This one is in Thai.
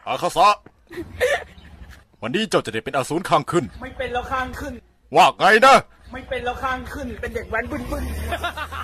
อาคาสะวันนี้เจ้าจะได้เป็นอสูรข้างขึ้นไม่เป็นแล้วข้างขึ้นว่าไงนะไม่เป็นแล้วข้างขึ้นเป็นเด็กแว้นบึ้น